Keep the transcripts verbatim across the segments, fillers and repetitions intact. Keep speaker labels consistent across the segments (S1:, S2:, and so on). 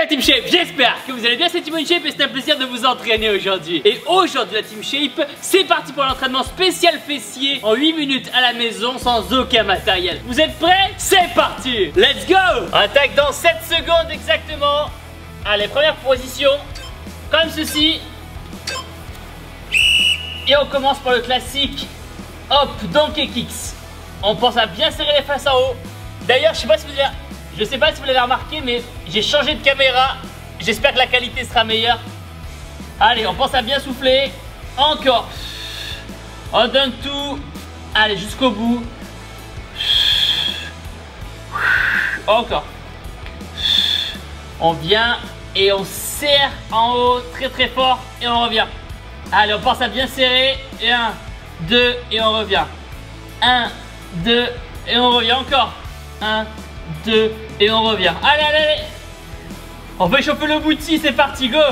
S1: Team Shape, j'espère que vous allez bien, c'est Timon Shape et c'est un plaisir de vous entraîner aujourd'hui. Et aujourd'hui la Team Shape, c'est parti pour l'entraînement spécial fessier en huit minutes à la maison sans aucun matériel. Vous êtes prêts? C'est parti. Let's go. On attaque dans sept secondes exactement. Allez, première position, comme ceci. Et on commence par le classique hop, donkey kicks. On pense à bien serrer les fesses en haut. D'ailleurs, je sais pas si vous avez... Je sais pas si vous l'avez remarqué, mais j'ai changé de caméra. J'espère que la qualité sera meilleure. Allez, on pense à bien souffler. Encore. On donne tout. Allez, jusqu'au bout. Encore. On vient et on serre en haut très très fort et on revient. Allez, on pense à bien serrer. Et un, deux et on revient. un, deux et on revient encore. un, deux et on revient. Allez, allez, allez. On fait chauffer le booty, c'est parti, go.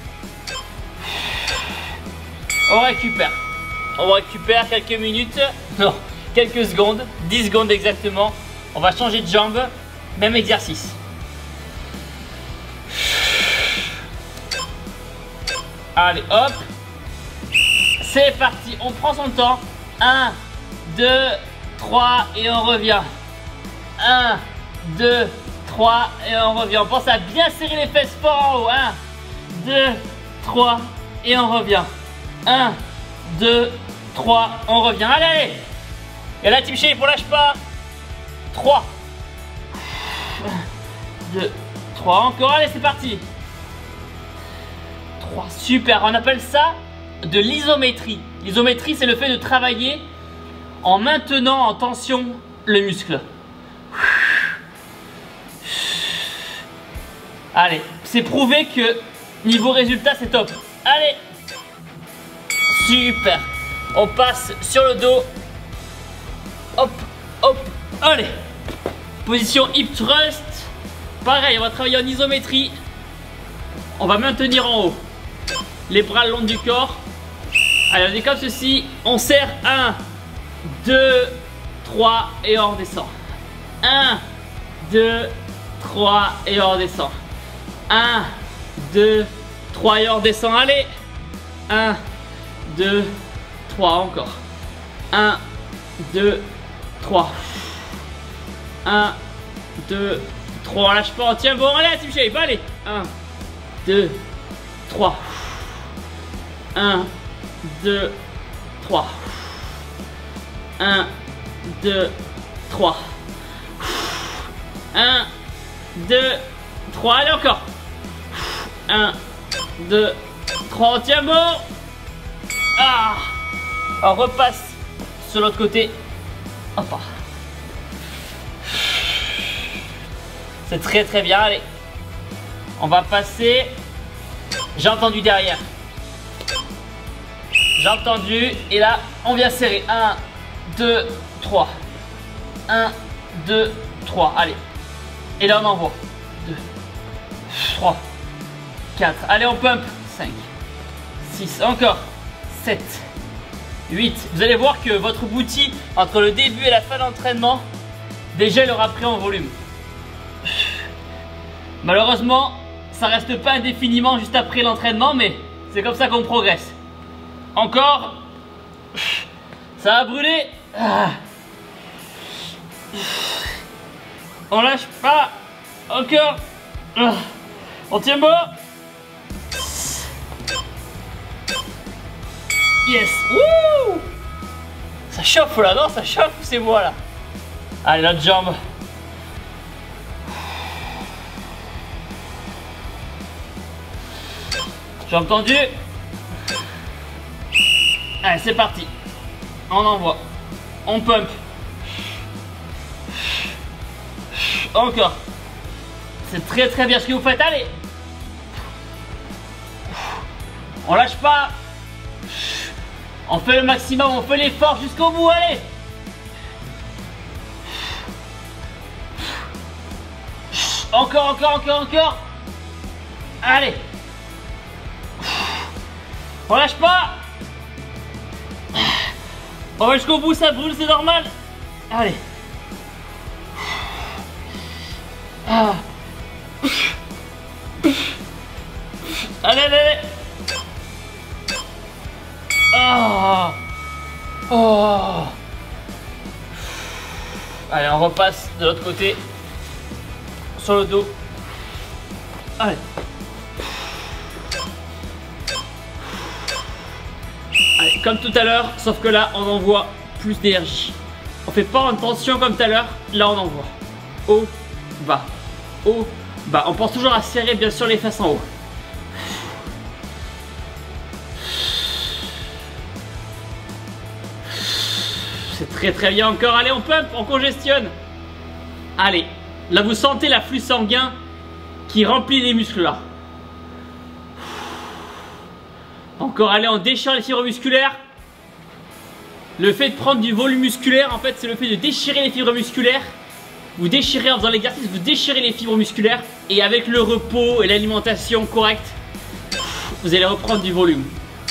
S1: On récupère. On récupère quelques minutes. Non, quelques secondes. dix secondes exactement. On va changer de jambe. Même exercice. Allez, hop. C'est parti. On prend son temps. un, deux, trois et on revient. un, deux, trois et on revient. On pense à bien serrer les fesses fort en haut. un, deux, trois et on revient. un, deux, trois, on revient. Allez, allez. Et là, Team Shape, on lâche pas. trois. un, deux, trois. Encore. Allez, c'est parti. trois. Super. On appelle ça de l'isométrie. L'isométrie, c'est le fait de travailler en maintenant en tension le muscle. Allez, c'est prouvé que niveau résultat, c'est top. Allez. Super. On passe sur le dos. Hop, hop. Allez. Position hip thrust. Pareil, on va travailler en isométrie. On va maintenir en haut. Les bras le long du corps. Allez, on est comme ceci. On serre. un, deux, trois et on redescend. un, deux, trois et on redescend. un, deux, trois et on redescend. Allez. un, deux, trois encore. un, deux, trois. un, deux, trois. On lâche pas, on tient bon. Allez, Team Shape, allez. un, deux, trois. un, deux, trois. un, deux, trois. un, deux, trois. Allez, encore. un, deux, trois. On tient bon. Ah. On repasse sur l'autre côté. Hop. C'est très très bien. Allez. On va passer. J'ai entendu derrière. J'ai entendu. Et là, on vient serrer. un, deux, trois. un, deux, trois. Allez. Et là, on envoie. deux, trois, quatre. Allez, on pump. cinq, six. Encore. sept, huit. Vous allez voir que votre booty, entre le début et la fin de l'entraînement, déjà il aura pris en volume. Malheureusement, ça reste pas indéfiniment juste après l'entraînement, mais c'est comme ça qu'on progresse. Encore. Ça va brûler. On lâche pas. Encore. On tient bon. Yes. Wouh. Ça chauffe là, non? Ça chauffe, c'est moi là. Allez, l'autre jambe. Jambe tendue. Allez, c'est parti. On envoie. On pump. Encore. C'est très très bien ce que vous faites. Allez. On lâche pas. On fait le maximum, on fait l'effort jusqu'au bout. Allez. Encore, encore, encore, encore. Allez. On lâche pas. On va jusqu'au bout, ça brûle, c'est normal. Allez. Ah. Allez, allez, allez. Oh. Oh. Allez, on repasse de l'autre côté. Sur le dos. Allez. Allez, comme tout à l'heure, sauf que là, on envoie plus d'énergie. On fait pas en tension comme tout à l'heure, là on envoie. Haut, bas, haut, bas. On pense toujours à serrer bien sûr les fesses en haut. C'est très très bien encore. Allez, on pump, on congestionne. Allez, là vous sentez l'afflux sanguin qui remplit les muscles là. Encore, allez, on déchire les fibres musculaires. Le fait de prendre du volume musculaire, en fait, c'est le fait de déchirer les fibres musculaires. Vous déchirez en faisant l'exercice, vous déchirez les fibres musculaires. Et avec le repos et l'alimentation correcte, vous allez reprendre du volume.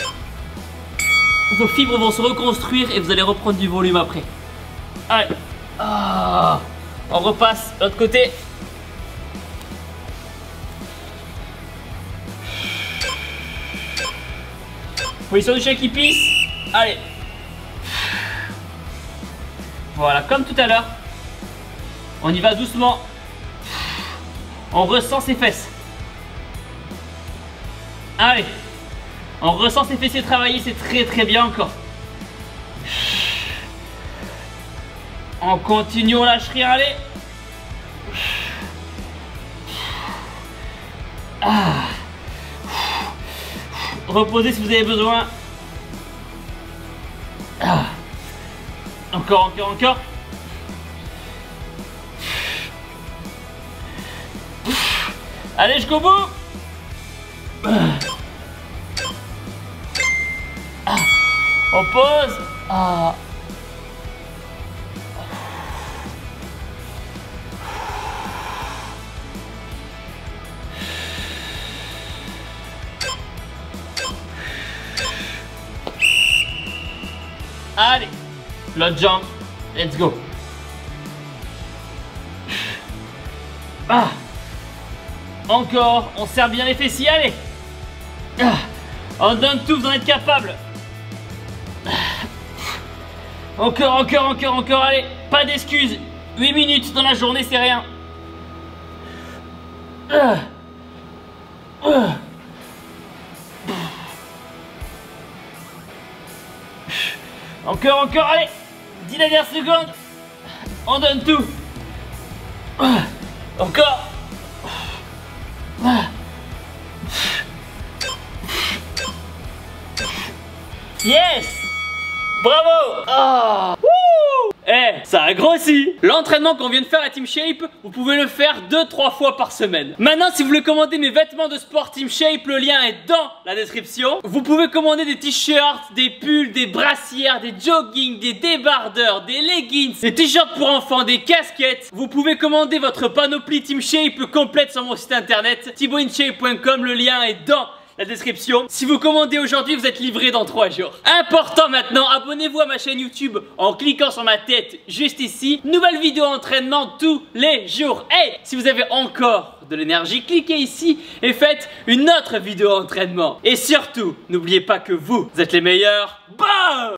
S1: Vos fibres vont se reconstruire et vous allez reprendre du volume après. Allez. Ah. On repasse de l'autre côté. Position du chien qui pisse. Allez. Voilà, comme tout à l'heure. On y va doucement. On ressent ses fesses. Allez. On ressent ses fessiers travailler, c'est très très bien encore. On continue, on lâche rien, allez. Ah. Reposez si vous avez besoin. Ah. Encore, encore, encore. Allez jusqu'au bout. Ah. On pose. Ah. Allez, l'autre jambe, let's go. Ah. Encore, on serre bien les fessiers, allez. Ah. On donne tout, vous en êtes capable. Ah. Encore, encore, encore, encore, allez. Pas d'excuses. huit minutes dans la journée, c'est rien. Ah. Ah. Encore, encore, allez. dix dernières secondes. On donne tout. Ah. Encore. Ah. Yes. Bravo. Ah. Eh, hey, ça a grossi. L'entraînement qu'on vient de faire à Team Shape, vous pouvez le faire deux trois fois par semaine. Maintenant, si vous voulez commander mes vêtements de sport Team Shape, le lien est dans la description. Vous pouvez commander des t-shirts, des pulls, des brassières, des jogging, des débardeurs, des leggings, des t-shirts pour enfants, des casquettes. Vous pouvez commander votre panoplie Team Shape complète sur mon site internet thibaut in shape point com, le lien est dans la description. Si vous commandez aujourd'hui, vous êtes livré dans trois jours. Important maintenant, abonnez-vous à ma chaîne YouTube en cliquant sur ma tête juste ici. Nouvelle vidéo entraînement tous les jours. Et si vous avez encore de l'énergie, cliquez ici et faites une autre vidéo entraînement. Et surtout, n'oubliez pas que vous, vous êtes les meilleurs. Bam!